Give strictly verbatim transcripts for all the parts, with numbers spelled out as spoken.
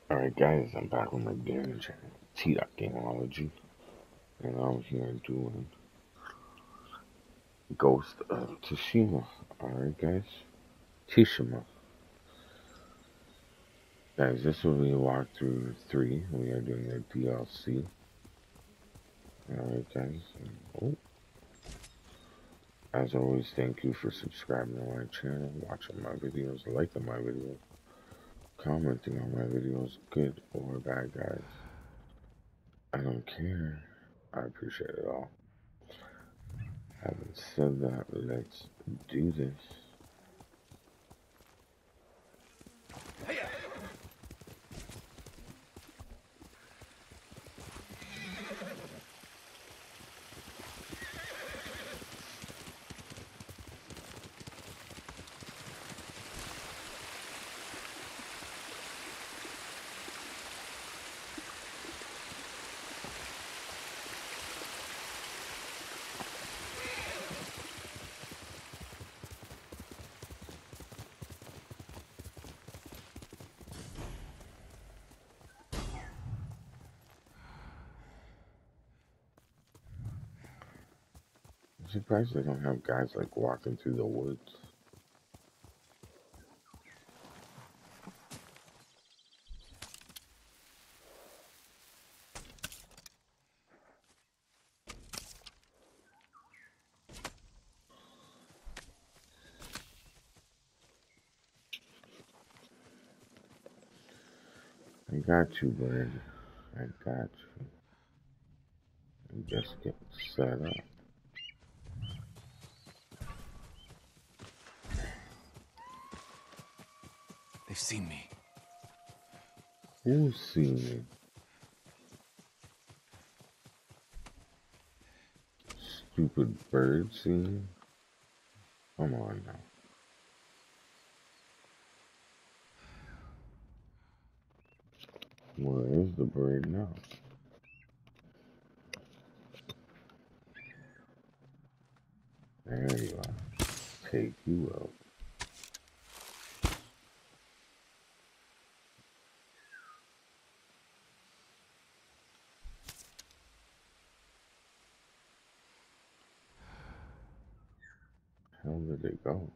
Alright guys, I'm back with my gaming channel, T-Dot Gameology, and I'm here doing Ghost of Tsushima. Alright guys, Tishima. Guys, this will be walkthrough three. We are doing the D L C. Alright guys, and, oh, as always, thank you for subscribing to my channel, watching my videos, liking my videos, commenting on my videos, good or bad guys. I don't care. I appreciate it all. Having said that, let's do this. I'm surprised they don't have guys like walking through the woods. I got you, bird. I got you. I'm just getting set up. They've seen me. Who's seen me? Stupid bird seen me? Come on now. Where is the bird now? There you are. Take you out. How did it go?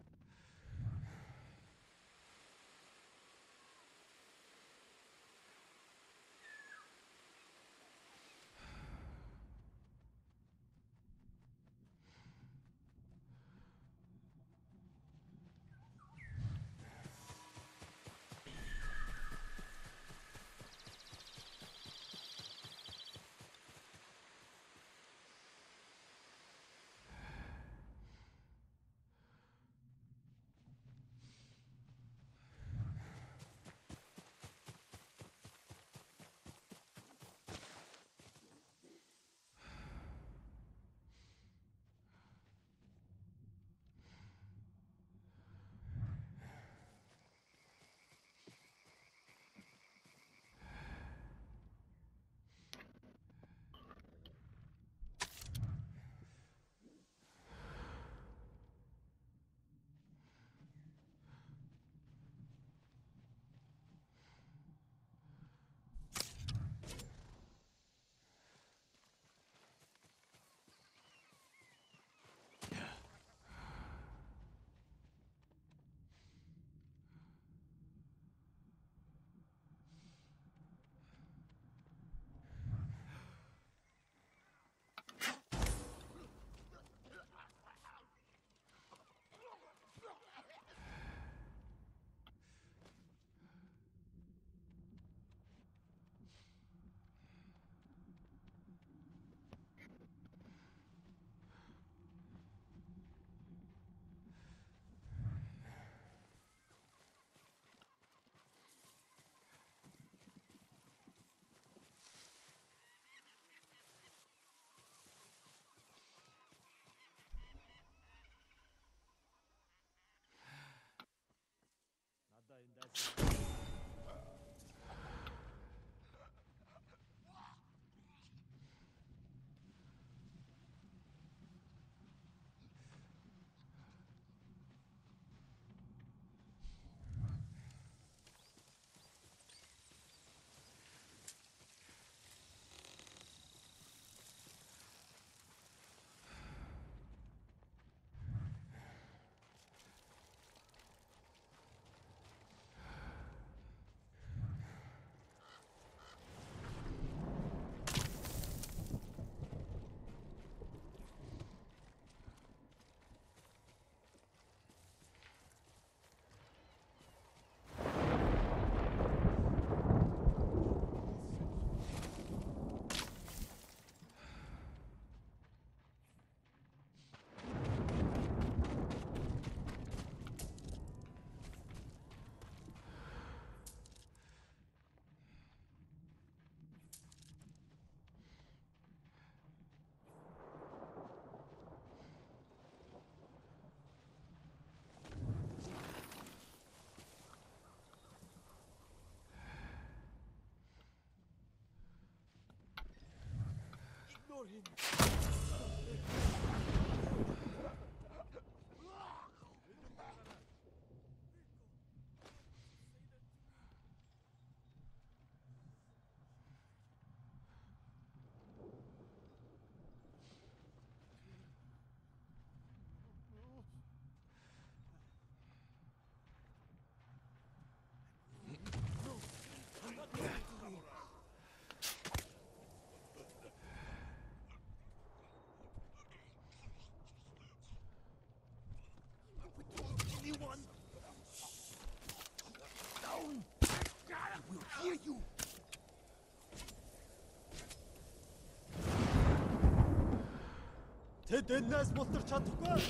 Тэд энэс бултарч чадахгүй.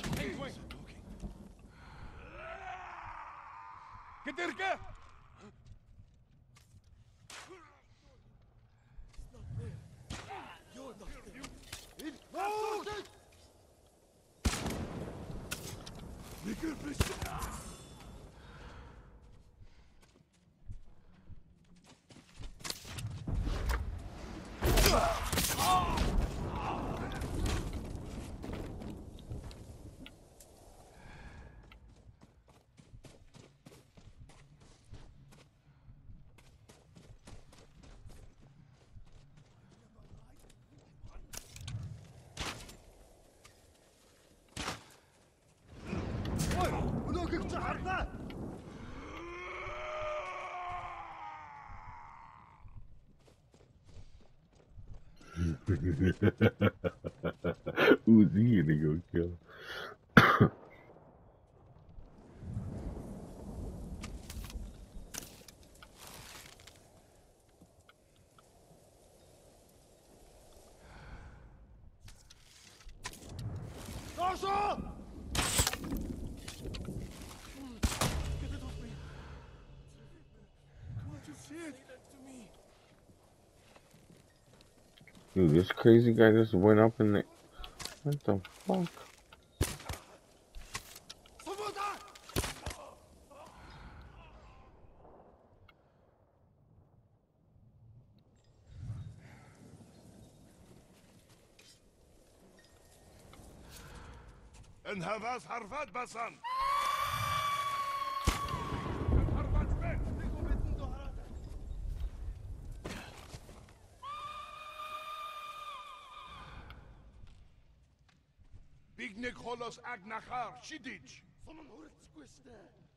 Гэдэргэ! Өнөөгч харлаа. Who's he gonna go kill? Dude, this crazy guy just went up in the... What the fuck? En havas harvad basan. Bignek holos agnachar shidich. Суман хүрэлцэхгүй штэ.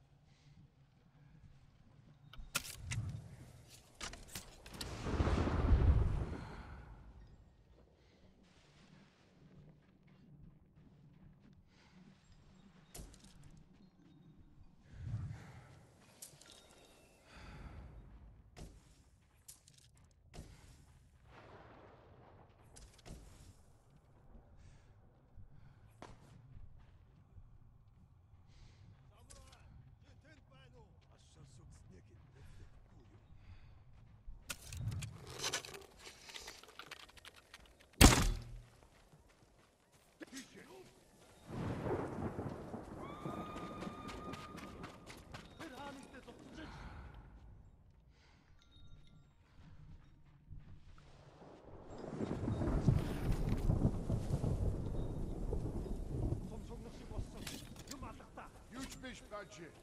Badge.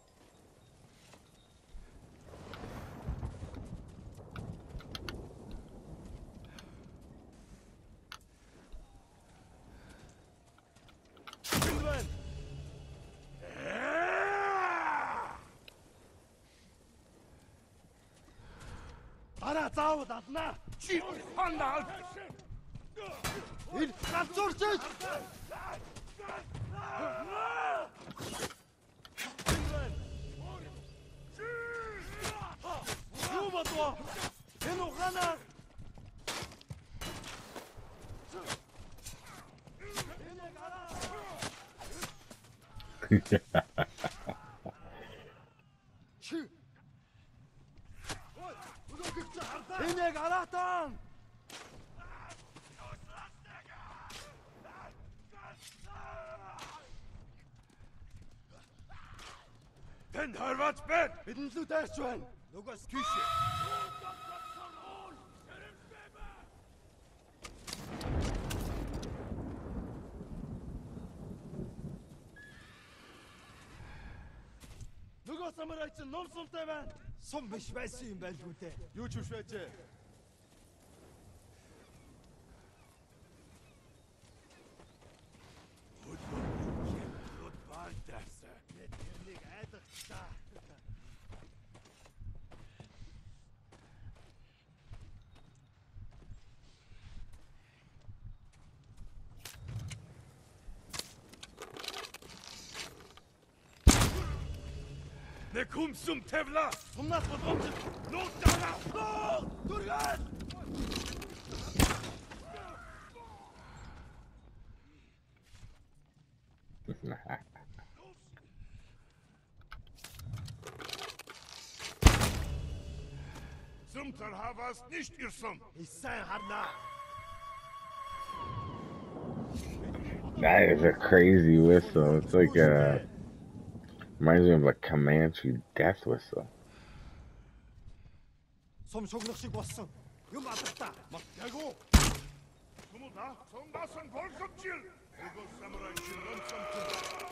Ара заавал алнаа. Чи хандаа. Энэ ганцуурч. Юу бодвоо? Энэ ухаанаа. Чи. Ой, өнөөгч хардаа. Энэ гараатан. Тэн харваач байна. Бидэн лүү дайрч байна. Нугас тийш. Нөгөө самурай чинь ном сумтай байна. Сум биш байсан юм байлгүй дээ. Юу ч биш байжээ. Рот баалтааса. Тэрнийг айдагчлаа. Ne kumsum tevla. Сумнаас болгоомж Нут дара. дүргээс. Zum Havas nicht irsum. Сайн харлаа. That is a crazy whistle. It's like a reminds me of a Comanche death whistle. Сум шугнах шиг болсон. Юм алгатаа. Ягу. Сумуда. Сонгасан болсомчил. Ego samurai şirin samtı.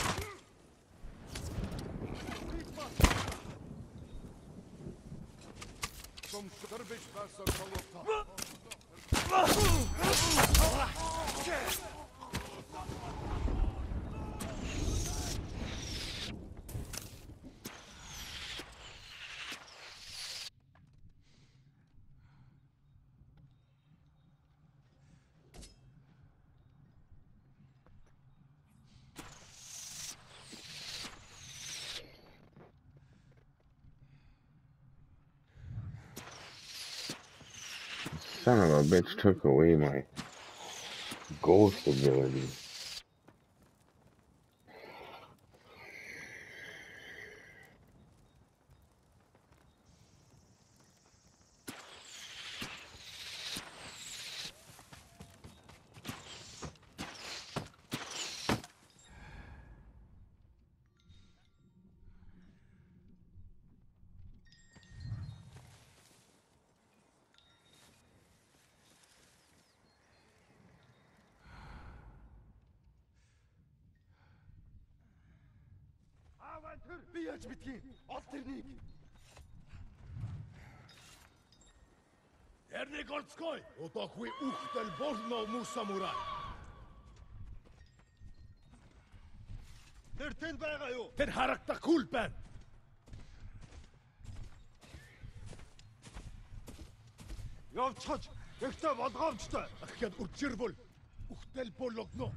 Som şarbeş basa kalota. Son of a bitch took away my ghost ability. Тэр би яаж мэдхий? Ол тэрнийг. Тэрнийг олцгой. Одоогүй ухтал болно муу самурай. Тэр тэнд байгаа юу? Тэр харагдахгүй байна. Явцгаж, ихтэй болгоомжтой. Ахяд үрчирвол ухтал болгоно.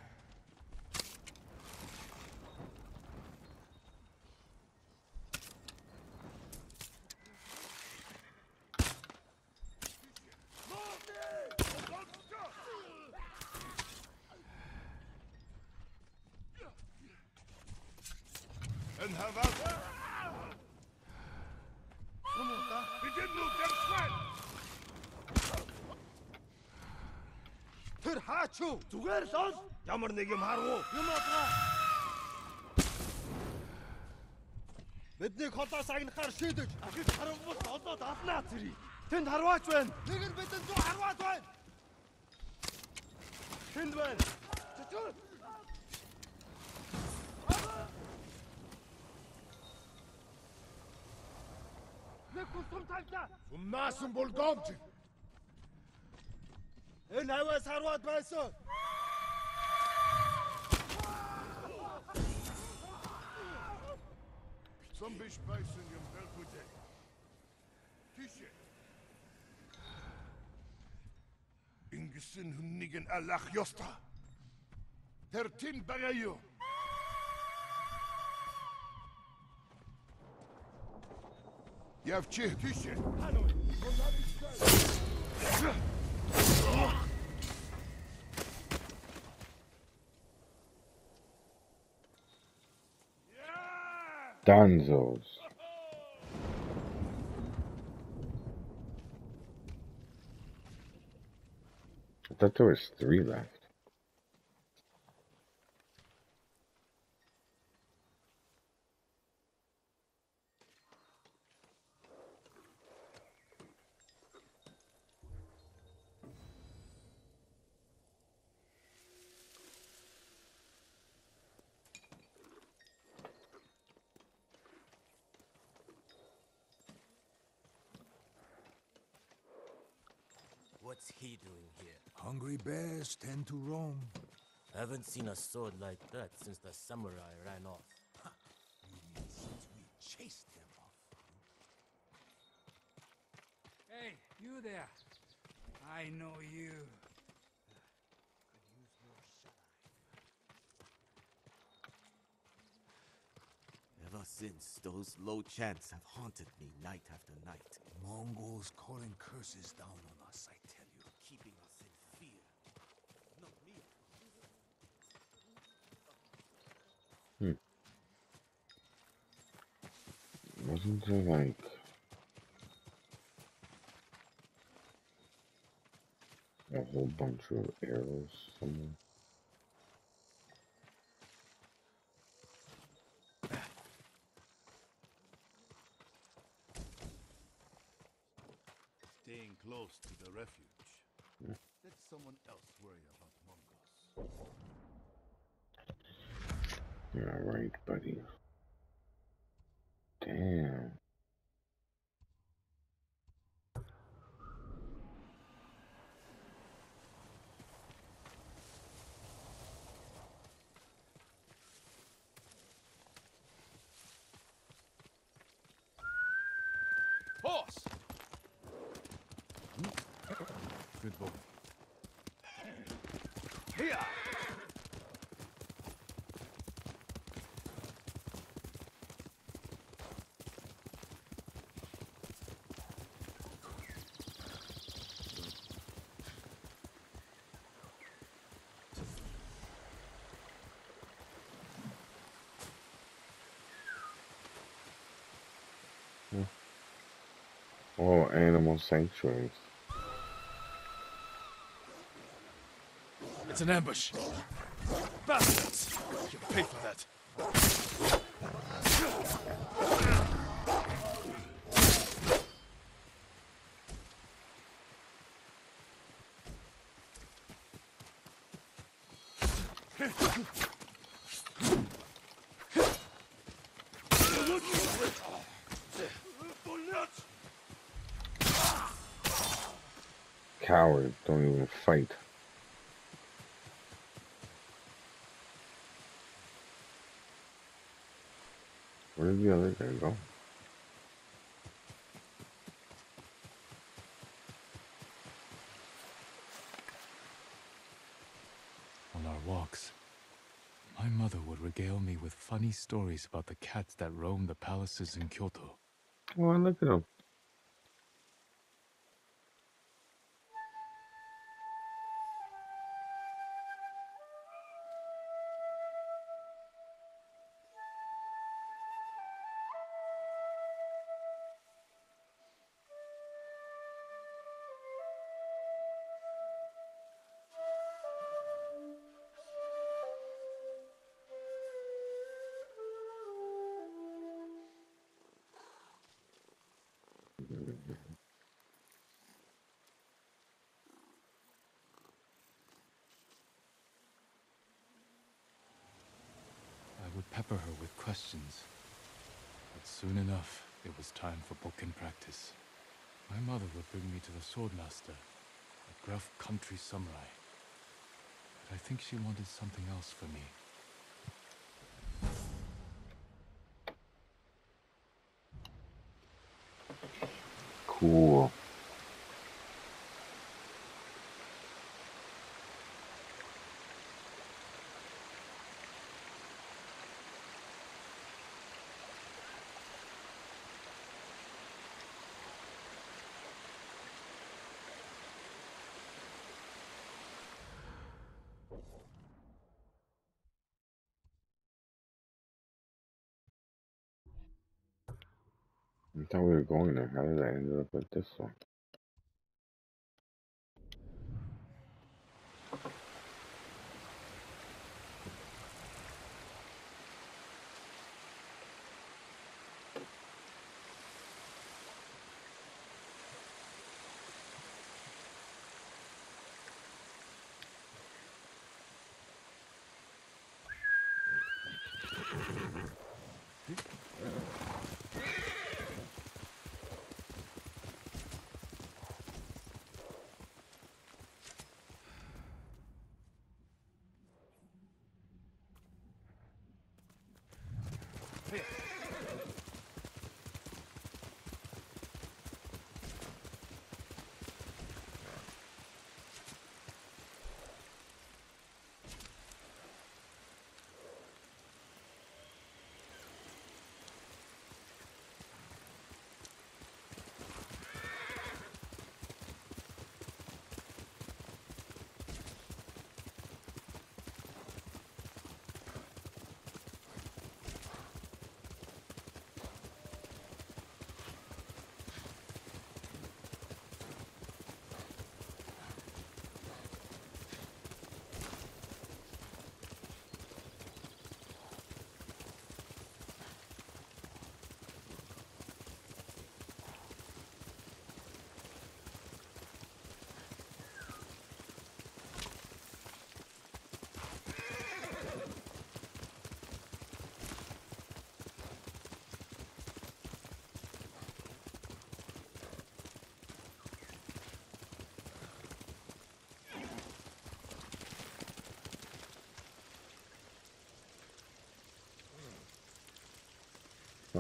En havas. Сумуда. Begin nu dem sweat. Тэр хаач юу? Зүгээр л ол. Ямар нэг юм харгу. Юм аа. Бидний холоос агнахаар шийдэж. Ахиж харамбус одоод алнаа зэрэг. Тэнд харваач байна. Нэг нь бидэнд зүү харваач байна. Тэнд байна. Чөчөө. Нэг кустум тавьлаа. Умнасан болгоомж. Энэ хаваас харваад байсан. Some bish bison yung belkude. Tishe. İngisin hünnigen Allah yosta. Tertin bagayo. Yavçı tishe. Donzos. I thought there was three left. What's he doing here? Hungry bears tend to roam. Haven't seen a sword like that since the samurai ran off. You mean since we chased them off? Hey, you there. I know you. Could use more shut-eye. Ever since, those low chants have haunted me night after night. Mongols calling curses down on us, I tell you. Keeping us in fear. Not me. Wasn't there like a whole bunch of arrows somewhere? Staying close to the refuge. Yeah. Let someone else worry about Mongols. Yeah, right, buddy. Damn. Horse! Good boy. Here! Oh, animal sanctuaries. It's an ambush. Bastards! You pay for that. Cowards don't even fight. Where did the other guy go? On our walks, my mother would regale me with funny stories about the cats that roam the palaces in Kyoto. Oh, look at him. I would pepper her with questions. But soon enough, it was time for Bokken practice. My mother would bring me to the swordmaster, a gruff country samurai. But I think she wanted something else for me. Cool. I thought we were going there. How did I end up with this one?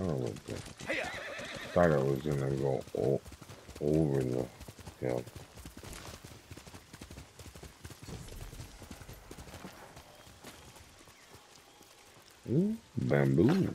Son of a bitch. Thought I was gonna go o over the hill. Ooh, bamboo.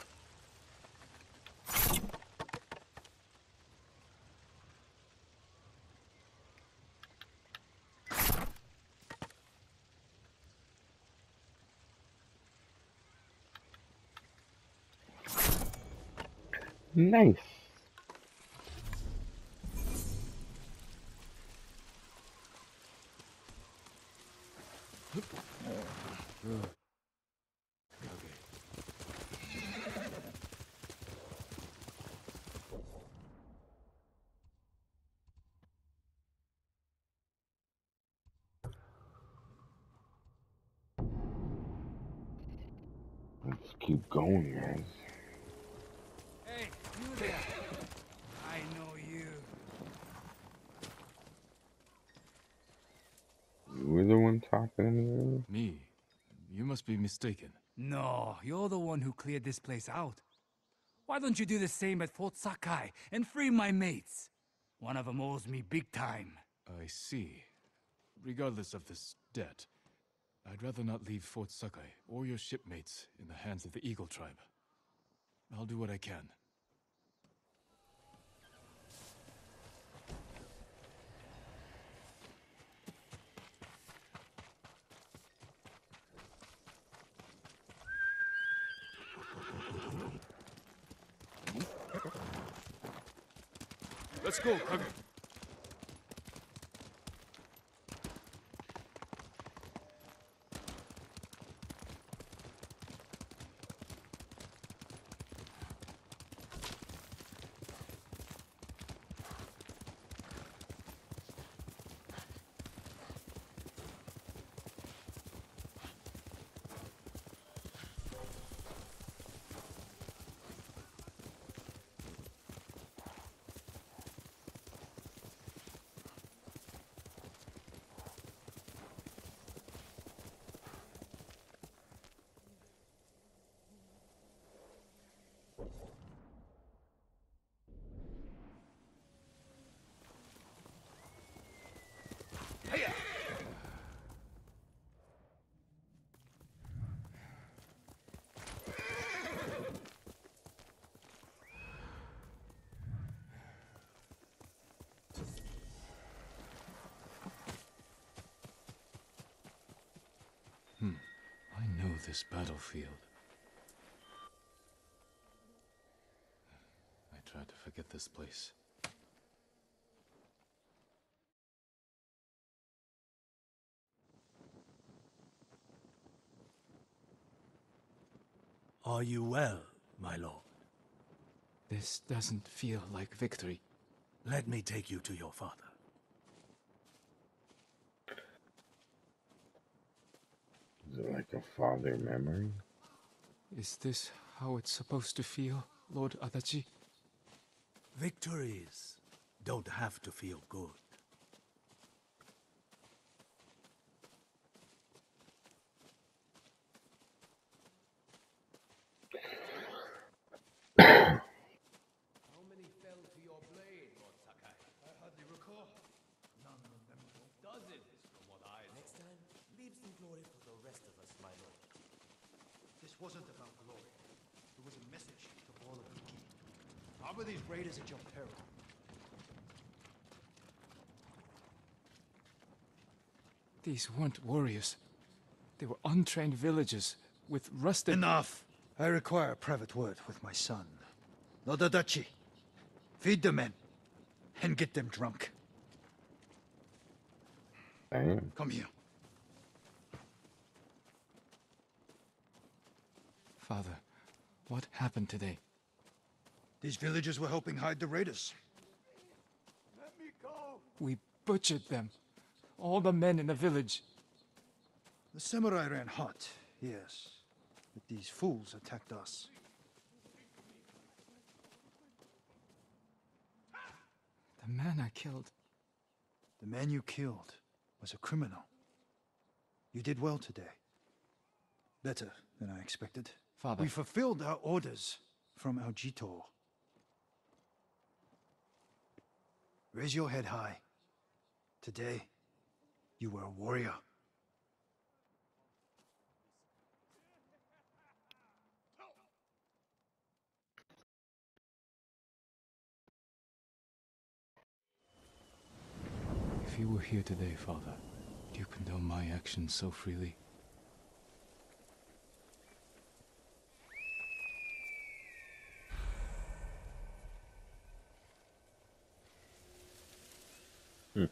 Nice. Let's keep going, guys. Hey, you there. I know you. You were the one talking Me? You must be mistaken. No, you're the one who cleared this place out. Why don't you do the same at Fort Sakai and free my mates? One of them owes me big time. I see. Regardless of this debt, I'd rather not leave Fort Sakai or your shipmates in the hands of the Eagle Tribe. I'll do what I can. Let's go, Kage. Hmm. I know this battlefield. I tried to forget this place. Are you well, my lord? This doesn't feel like victory. Let me take you to your father. Is it like a father memory? Is this how it's supposed to feel, Lord Adachi? Victories don't have to feel good. How many fell to your blade, Lord Sakai? I hardly recall. None of them. Dozens, from what I know. Next time, leave some glory for the rest of us, my lord. This wasn't about glory. It was a message to all of Iki. How were these raiders at your peril? These weren't warriors. They were untrained villagers with rusted... Enough! I require a private word with my son. Lord Adachi, feed the men and get them drunk. Damn. Come here. Father, what happened today? These villagers were helping hide the raiders. Let me go! We butchered them. All the men in the village. The samurai ran hot, yes. But these fools attacked us. The man I killed. The man you killed was a criminal. You did well today. Better than I expected. Father. We fulfilled our orders. from Algitor. Raise your head high. Today, you were a warrior. If you were here today, Father, do you condone my actions so freely? Hmm.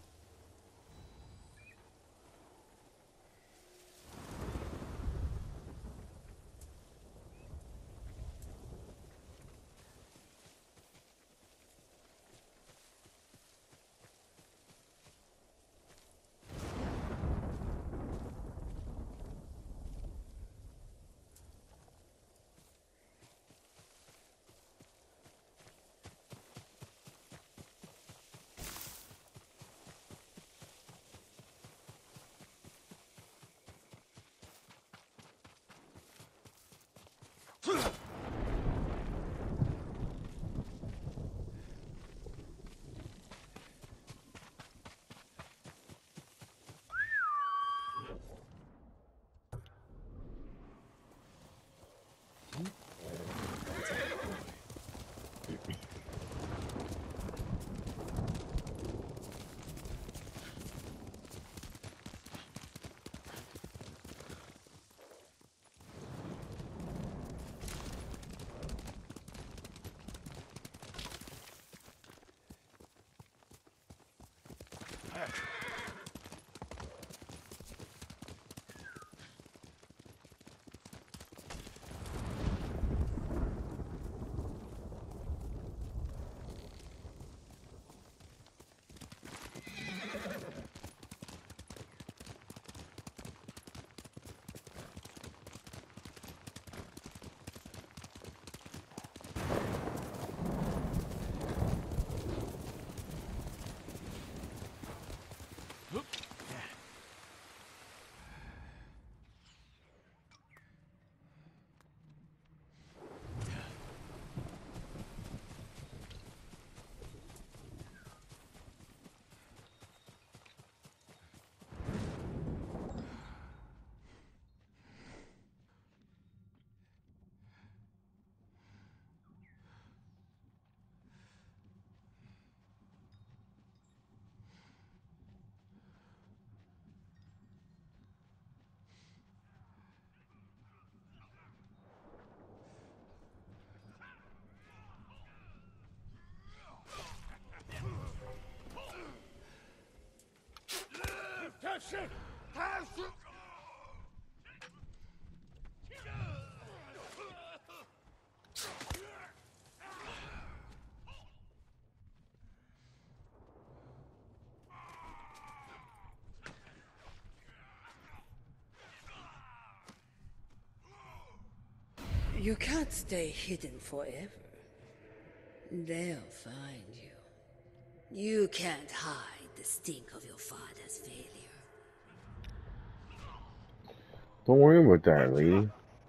You can't stay hidden forever. They'll find you. You can't hide the stink of your father's failure. Don't worry about that, lady.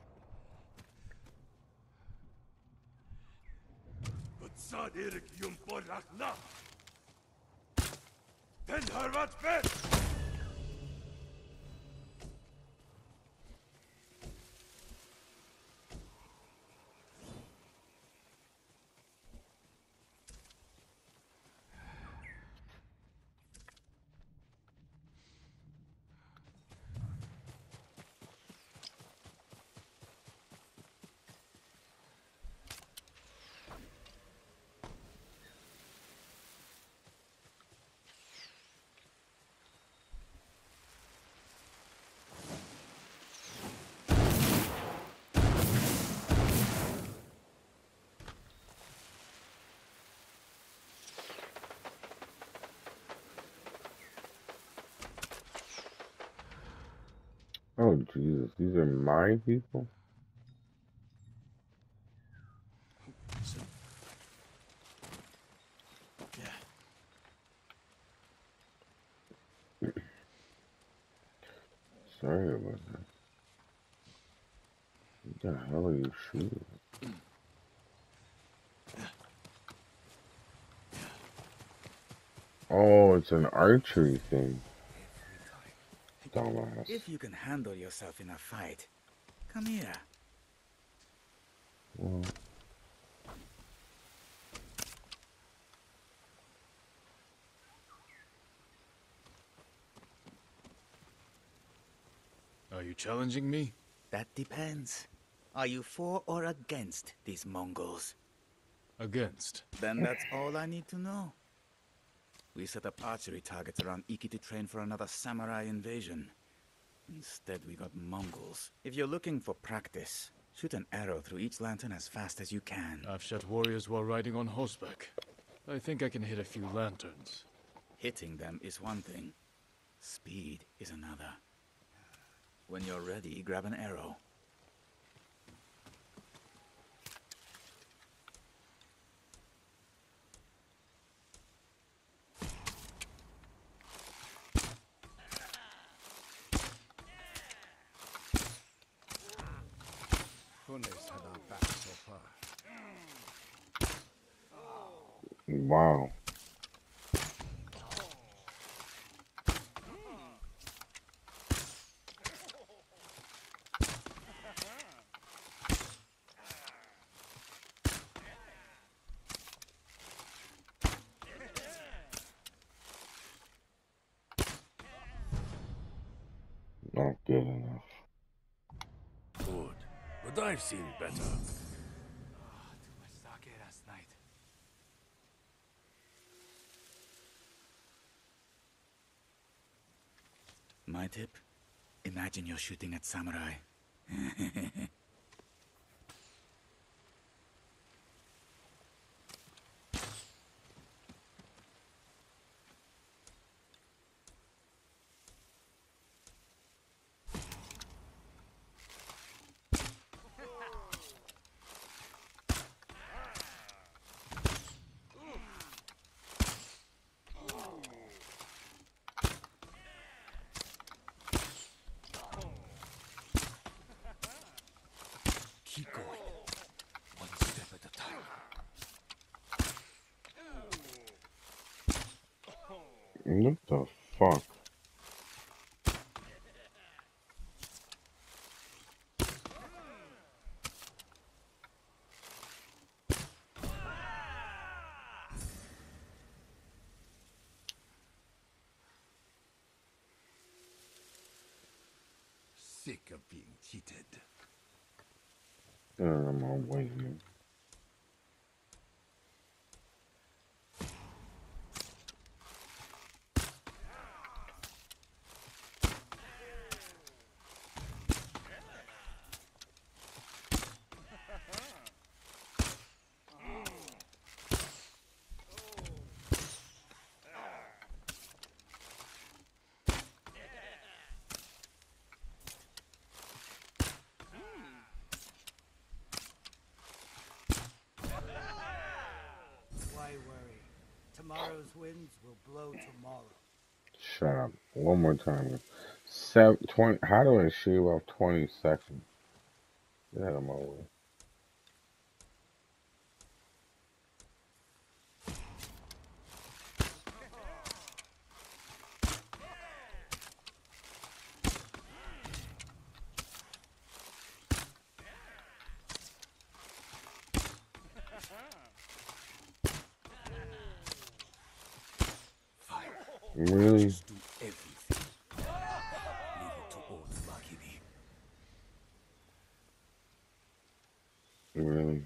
Oh, Jesus. These are my people? Sorry about that. What the hell are you shooting? Oh, it's an archery thing. Every time. Dumbass. If you can handle yourself in a fight, come here. Well, Are you challenging me? That depends. Are you for or against these Mongols? Against. Then that's all I need to know. We set up archery targets around Iki to train for another samurai invasion. Instead, we got Mongols. If you're looking for practice, shoot an arrow through each lantern as fast as you can. I've shot warriors while riding on horseback. I think I can hit a few lanterns. Hitting them is one thing. Speed is another. When you're ready, grab an arrow. Funes had our back so far. wow. Not good enough. Good. But I've seen better. Ah, too much sake last night. My tip? Imagine you're shooting at samurai. Keep going. One step at a time. What the fuck? Sick of being cheated. Uh, I'm all waiting. Why worry? Tomorrow's winds will blow tomorrow. Shut up. One more time. Seven, twenty, how do I shave off twenty seconds? Get out of my way. Really? Just do everything. Leave it to old Makini. Really?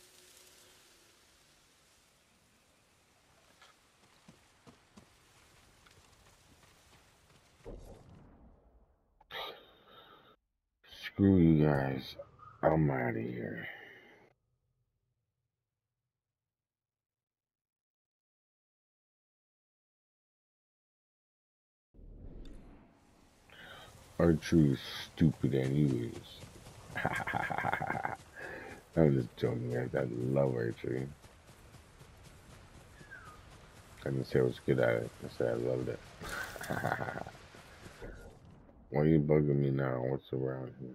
Screw you guys. I'm out of here. Archery is stupid anyways. I'm just joking, guys. I love archery. I didn't say I was good at it. I said I loved it. Why are you bugging me now? What's around here?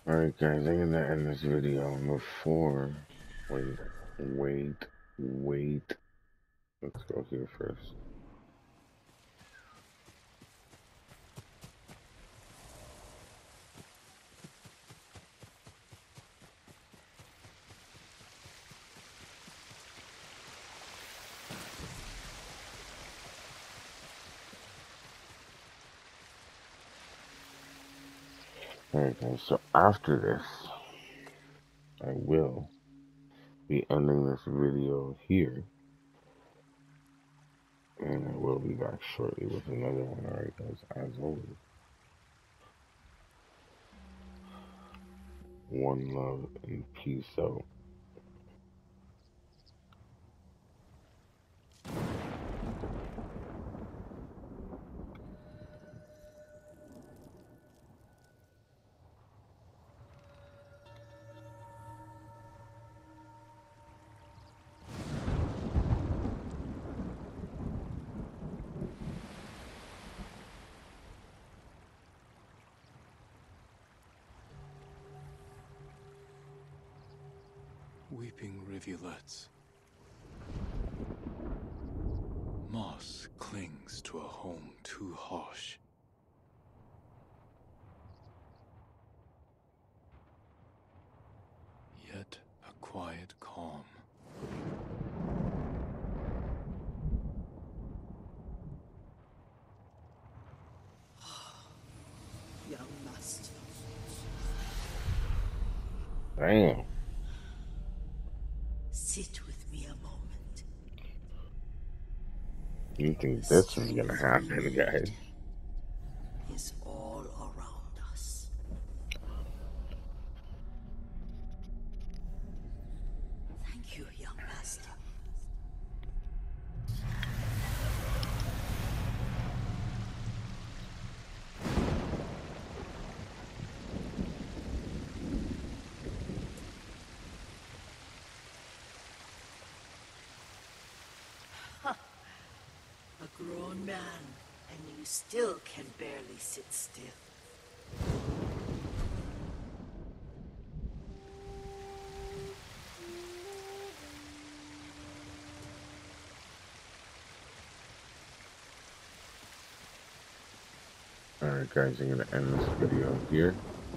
Alright guys, I'm gonna end this video before, wait, wait, wait, let's go here first. Alright guys, so after this, I will be ending this video here, and I will be back shortly with another one. Alright guys, as always, one love and peace out. Weeping rivulets. Moss clings to a home too harsh. Yet a quiet calm. Young master. Damn. Sit with me a moment. You think this is gonna happen, guys? Is all around us. Thank you, young master. A grown man, and you still can barely sit still. Alright guys, I'm gonna end this video here,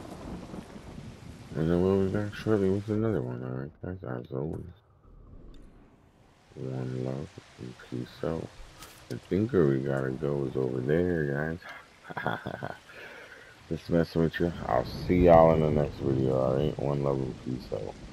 and then we'll be back shortly with another one. Alright guys, as always, one love and peace out. The thinker we gotta go is over there, guys. Just messing with you. I'll see y'all in the next video, alright? One love and peace out.